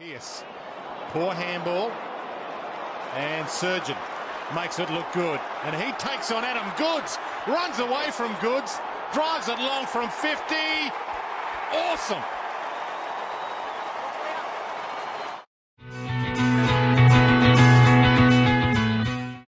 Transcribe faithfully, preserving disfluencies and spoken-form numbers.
Yes. Poor handball. And Surj makes it look good. And he takes on Adam Goods. Runs away from Goods. Drives it long from fifty. Awesome.